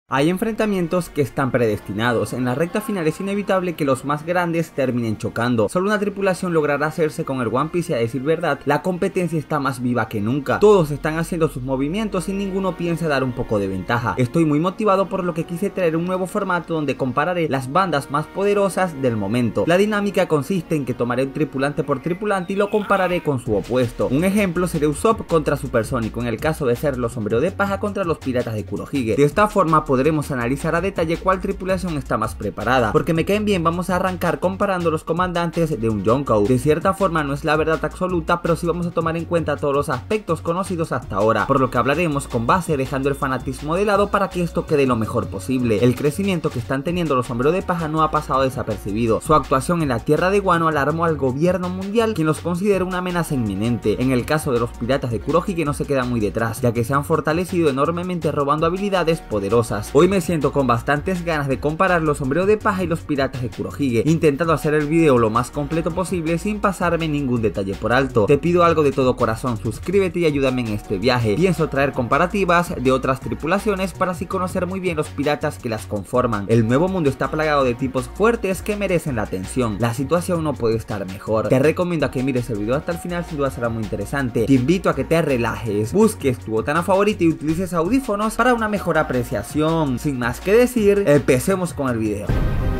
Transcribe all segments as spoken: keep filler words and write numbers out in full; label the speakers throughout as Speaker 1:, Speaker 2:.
Speaker 1: Hay enfrentamientos que están predestinados, en la recta final es inevitable que los más grandes terminen chocando, solo una tripulación logrará hacerse con el One Piece y a decir verdad, la competencia está más viva que nunca, todos están haciendo sus movimientos y ninguno piensa dar un poco de ventaja. Estoy muy motivado por lo que quise traer un nuevo formato donde compararé las bandas más poderosas del momento. La dinámica consiste en que tomaré un tripulante por tripulante y lo compararé con su opuesto. Un ejemplo sería Usopp contra Supersónico, en el caso de ser los Sombreros de Paja contra los Piratas de Kurohige. De esta forma podremos analizar a detalle cuál tripulación está más preparada. Porque me caen bien, vamos a arrancar comparando los comandantes de un Yonkou. De cierta forma no es la verdad absoluta, pero sí vamos a tomar en cuenta todos los aspectos conocidos hasta ahora, por lo que hablaremos con base dejando el fanatismo de lado para que esto quede lo mejor posible. El crecimiento que están teniendo los Sombreros de Paja no ha pasado desapercibido. Su actuación en la tierra de Wano alarmó al gobierno mundial, quien los considera una amenaza inminente. En el caso de los Piratas de Kurohige no se quedan muy detrás, ya que se han fortalecido enormemente robando habilidades poderosas. Hoy me siento con bastantes ganas de comparar los Sombreros de Paja y los Piratas de Kurohige, intentando hacer el video lo más completo posible sin pasarme ningún detalle por alto. Te pido algo de todo corazón, suscríbete y ayúdame en este viaje. Pienso traer comparativas de otras tripulaciones para así conocer muy bien los piratas que las conforman. El nuevo mundo está plagado de tipos fuertes que merecen la atención. La situación no puede estar mejor. Te recomiendo a que mires el video hasta el final, sin duda será muy interesante. Te invito a que te relajes, busques tu botana favorita y utilices audífonos para una mejor apreciación. Sin más que decir, empecemos con el video.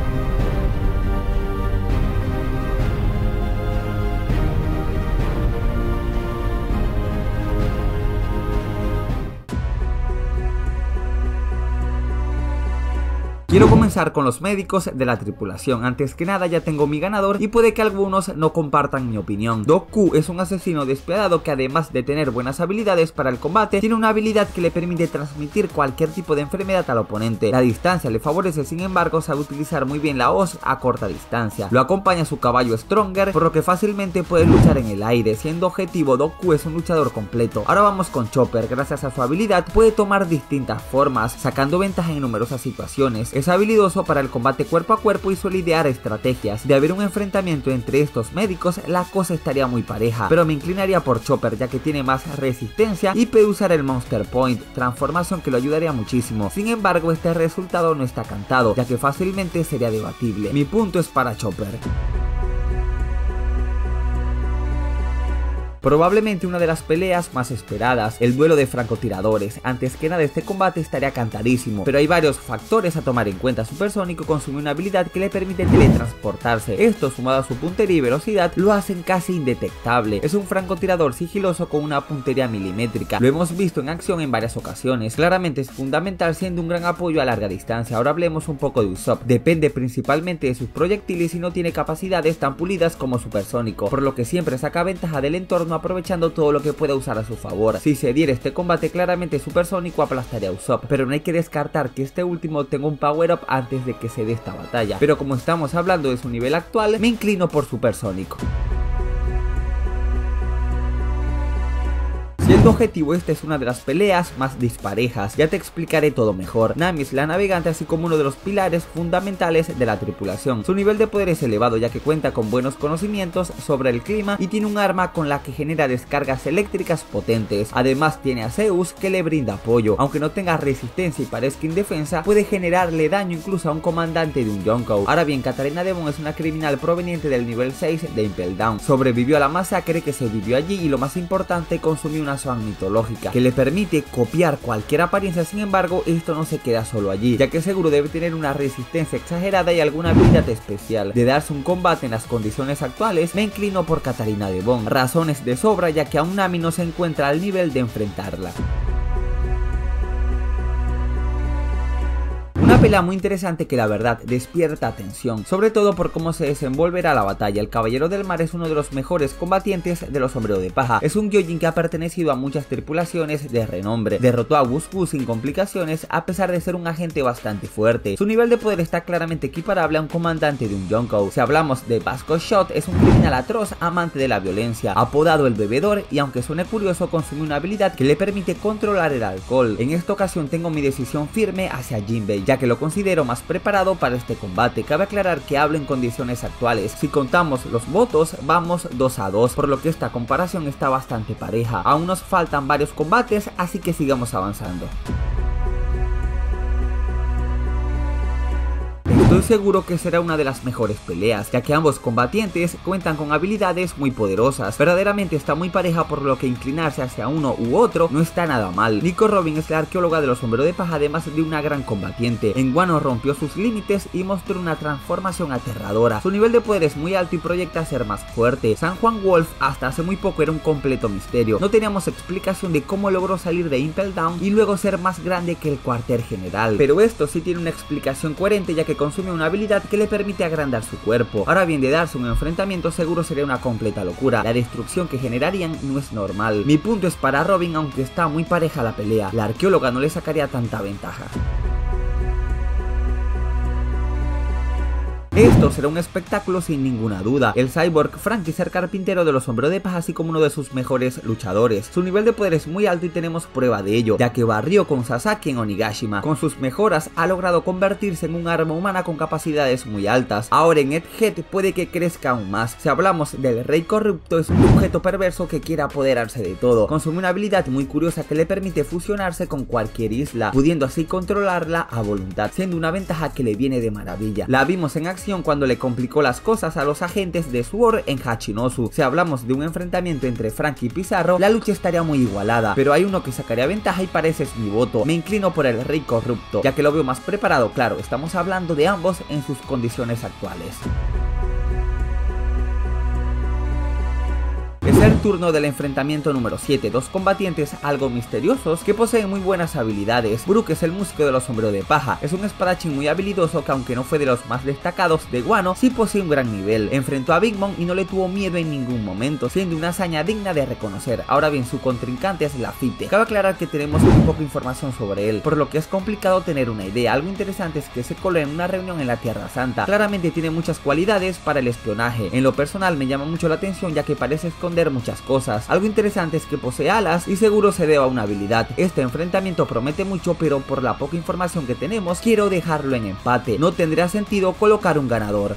Speaker 1: Quiero comenzar con los médicos de la tripulación. Antes que nada ya tengo mi ganador y puede que algunos no compartan mi opinión. Doku es un asesino despiadado que además de tener buenas habilidades para el combate, tiene una habilidad que le permite transmitir cualquier tipo de enfermedad al oponente. La distancia le favorece, sin embargo sabe utilizar muy bien la hoz a corta distancia. Lo acompaña su caballo Stronger, por lo que fácilmente puede luchar en el aire. Siendo objetivo, Doku es un luchador completo. Ahora vamos con Chopper. Gracias a su habilidad puede tomar distintas formas, sacando ventaja en numerosas situaciones. Es habilidoso para el combate cuerpo a cuerpo y suele idear estrategias. De haber un enfrentamiento entre estos médicos, la cosa estaría muy pareja, pero me inclinaría por Chopper ya que tiene más resistencia y puede usar el Monster Point, transformación que lo ayudaría muchísimo. Sin embargo, este resultado no está cantado, ya que fácilmente sería debatible. Mi punto es para Chopper. Probablemente una de las peleas más esperadas, el duelo de francotiradores. Antes que nada este combate estaría cantadísimo, pero hay varios factores a tomar en cuenta. Supersónico consume una habilidad que le permite teletransportarse. Esto, sumado a su puntería y velocidad, lo hacen casi indetectable. Es un francotirador sigiloso con una puntería milimétrica. Lo hemos visto en acción en varias ocasiones. Claramente es fundamental, siendo un gran apoyo a larga distancia. Ahora hablemos un poco de Usopp. Depende principalmente de sus proyectiles y no tiene capacidades tan pulidas como Supersónico, por lo que siempre saca ventaja del entorno aprovechando todo lo que pueda usar a su favor. Si se diera este combate, claramente Supersónico aplastaría a Usopp, pero no hay que descartar que este último tenga un power up antes de que se dé esta batalla. Pero como estamos hablando de su nivel actual, me inclino por Supersónico. Siendo objetivo, esta es una de las peleas más disparejas. Ya te explicaré todo mejor. Nami es la navegante, así como uno de los pilares fundamentales de la tripulación. Su nivel de poder es elevado, ya que cuenta con buenos conocimientos sobre el clima y tiene un arma con la que genera descargas eléctricas potentes. Además tiene a Zeus, que le brinda apoyo. Aunque no tenga resistencia y parezca indefensa, puede generarle daño incluso a un comandante de un Yonkou. Ahora bien, Katarina Devon es una criminal proveniente del nivel seis de Impel Down. Sobrevivió a la masacre que se vivió allí y, lo más importante, consumió una Swan mitológica que le permite copiar cualquier apariencia. Sin embargo, esto no se queda solo allí, ya que seguro debe tener una resistencia exagerada y alguna habilidad especial. De darse un combate en las condiciones actuales, me inclino por Katarina Devon. Razones de sobra, ya que aún Nami no se encuentra al nivel de enfrentarla. Una pelea muy interesante que la verdad despierta atención, sobre todo por cómo se desenvolverá la batalla. El Caballero del Mar es uno de los mejores combatientes de los Sombreros de Paja. Es un Gyojin que ha pertenecido a muchas tripulaciones de renombre. Derrotó a Wushu sin complicaciones, a pesar de ser un agente bastante fuerte. Su nivel de poder está claramente equiparable a un comandante de un Yonkou. Si hablamos de Vasco Shot, es un criminal atroz, amante de la violencia, apodado el bebedor, y aunque suene curioso, consume una habilidad que le permite controlar el alcohol. En esta ocasión tengo mi decisión firme hacia Jinbei, ya que lo considero más preparado para este combate. Cabe aclarar que hablo en condiciones actuales. Si contamos los votos, vamos dos a dos, por lo que esta comparación está bastante pareja. Aún nos faltan varios combates, así que sigamos avanzando. Estoy seguro que será una de las mejores peleas, ya que ambos combatientes cuentan con habilidades muy poderosas. Verdaderamente está muy pareja, por lo que inclinarse hacia uno u otro no está nada mal. Nico Robin es la arqueóloga de los Sombreros de Paja, además de una gran combatiente. En Wano rompió sus límites y mostró una transformación aterradora. Su nivel de poder es muy alto y proyecta ser más fuerte. San Juan Wolf hasta hace muy poco era un completo misterio. No teníamos explicación de cómo logró salir de Impel Down y luego ser más grande que el cuartel general, pero esto sí tiene una explicación coherente, ya que consume una habilidad que le permite agrandar su cuerpo. Ahora bien, de darse un enfrentamiento seguro sería una completa locura. La destrucción que generarían no es normal. Mi punto es para Robin, aunque está muy pareja la pelea. La arqueóloga no le sacaría tanta ventaja. Esto será un espectáculo sin ninguna duda. El cyborg Franky es el carpintero de los Sombreros de Paja, así como uno de sus mejores luchadores. Su nivel de poder es muy alto y tenemos prueba de ello, ya que barrió con Sasaki en Onigashima. Con sus mejoras ha logrado convertirse en un arma humana con capacidades muy altas. Ahora en Egghead puede que crezca aún más. Si hablamos del Rey Corrupto, es un sujeto perverso que quiere apoderarse de todo. Consume una habilidad muy curiosa que le permite fusionarse con cualquier isla, pudiendo así controlarla a voluntad, siendo una ventaja que le viene de maravilla. La vimos en acción cuando le complicó las cosas a los agentes de Sword en Hachinosu. Si hablamos de un enfrentamiento entre Franky y Pizarro, la lucha estaría muy igualada, pero hay uno que sacaría ventaja y para ese es mi voto. Me inclino por el Rey Corrupto, ya que lo veo más preparado. Claro, estamos hablando de ambos en sus condiciones actuales. Es el turno del enfrentamiento número siete, dos combatientes algo misteriosos que poseen muy buenas habilidades. Brook es el músico de los Sombreros de Paja, es un espadachín muy habilidoso que, aunque no fue de los más destacados de Wano, sí posee un gran nivel. Enfrentó a Big Mom y no le tuvo miedo en ningún momento, siendo una hazaña digna de reconocer. Ahora bien, su contrincante es Lafitte. Cabe aclarar que tenemos muy poca información sobre él, por lo que es complicado tener una idea. Algo interesante es que se coló en una reunión en la Tierra Santa. Claramente tiene muchas cualidades para el espionaje. En lo personal me llama mucho la atención, ya que parece esconder muchas cosas. Algo interesante es que posee alas y seguro se debe a una habilidad. Este enfrentamiento promete mucho, pero por la poca información que tenemos quiero dejarlo en empate. No tendría sentido colocar un ganador.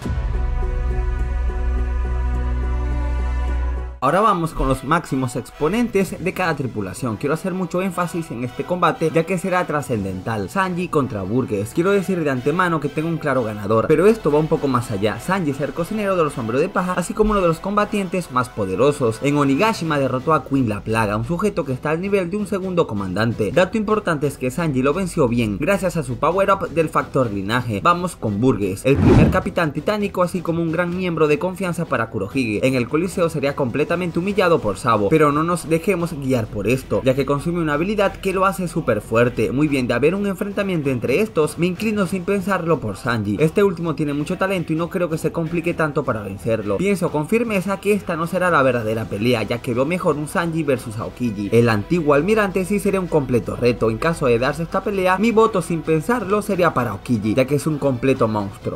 Speaker 1: Ahora vamos con los máximos exponentes de cada tripulación. Quiero hacer mucho énfasis en este combate, ya que será trascendental. Sanji contra Burgess. Quiero decir de antemano que tengo un claro ganador, pero esto va un poco más allá. Sanji es el cocinero de los Sombreros de Paja, así como uno de los combatientes más poderosos. En Onigashima derrotó a Queen la Plaga, un sujeto que está al nivel de un segundo comandante. Dato importante es que Sanji lo venció bien, gracias a su power up del factor linaje. Vamos con Burgess, el primer capitán titánico, así como un gran miembro de confianza para Kurohige. En el Coliseo sería completamente humillado por Sabo, pero no nos dejemos guiar por esto, ya que consume una habilidad que lo hace súper fuerte. Muy bien, de haber un enfrentamiento entre estos, me inclino sin pensarlo por Sanji. Este último tiene mucho talento y no creo que se complique tanto para vencerlo. Pienso con firmeza que esta no será la verdadera pelea, ya que veo mejor un Sanji versus Aokiji. El antiguo almirante sí sería un completo reto. En caso de darse esta pelea, mi voto sin pensarlo sería para Aokiji, ya que es un completo monstruo.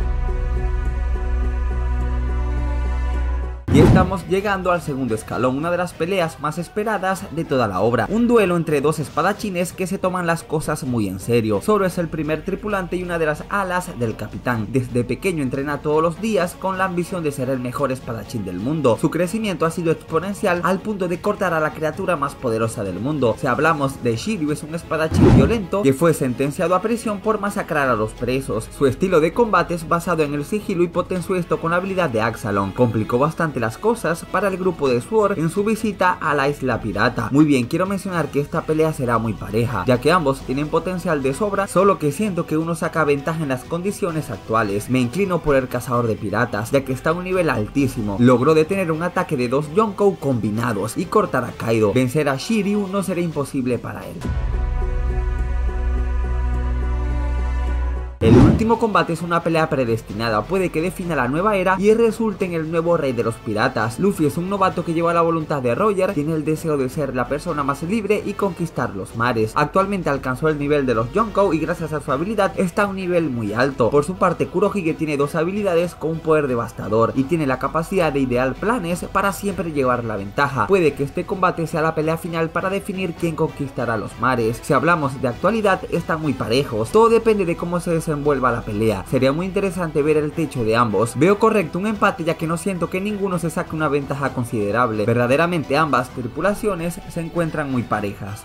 Speaker 1: Y estamos llegando al segundo escalón, una de las peleas más esperadas de toda la obra. Un duelo entre dos espadachines que se toman las cosas muy en serio. Zoro es el primer tripulante y una de las alas del capitán. Desde pequeño entrena todos los días con la ambición de ser el mejor espadachín del mundo. Su crecimiento ha sido exponencial al punto de cortar a la criatura más poderosa del mundo. Si hablamos de Shiryu, es un espadachín violento que fue sentenciado a prisión por masacrar a los presos. Su estilo de combate es basado en el sigilo y potenció esto con la habilidad de Axalon. Complicó bastante la cosas para el grupo de Sword en su visita a la isla pirata. Muy bien, quiero mencionar que esta pelea será muy pareja, ya que ambos tienen potencial de sobra, solo que siento que uno saca ventaja en las condiciones actuales. Me inclino por el cazador de piratas, ya que está a un nivel altísimo. Logró detener un ataque de dos Yonkou combinados y cortar a Kaido. Vencer a Shiryu no será imposible para él. El último combate es una pelea predestinada, puede que defina la nueva era y resulte en el nuevo rey de los piratas. Luffy es un novato que lleva la voluntad de Roger, tiene el deseo de ser la persona más libre y conquistar los mares. Actualmente alcanzó el nivel de los Yonkou y gracias a su habilidad está a un nivel muy alto. Por su parte, Kurohige tiene dos habilidades con un poder devastador y tiene la capacidad de idear planes para siempre llevar la ventaja. Puede que este combate sea la pelea final para definir quién conquistará los mares. Si hablamos de actualidad, están muy parejos, todo depende de cómo se desenvuelva la pelea. Sería muy interesante ver el techo de ambos. Veo correcto un empate, ya que no siento que ninguno se saque una ventaja considerable. Verdaderamente ambas tripulaciones se encuentran muy parejas.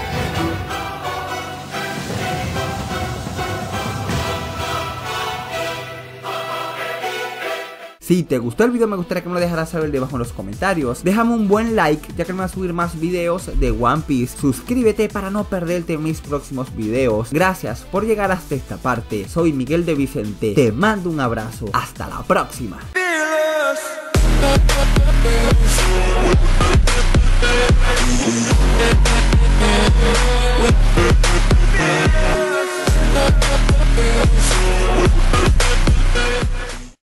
Speaker 1: Si te gustó el video me gustaría que me lo dejaras saber debajo en los comentarios. Déjame un buen like ya que me va a subir más videos de One Piece. Suscríbete para no perderte mis próximos videos. Gracias por llegar hasta esta parte. Soy Miguel de Vicente. Te mando un abrazo. Hasta la próxima.
Speaker 2: Fearless.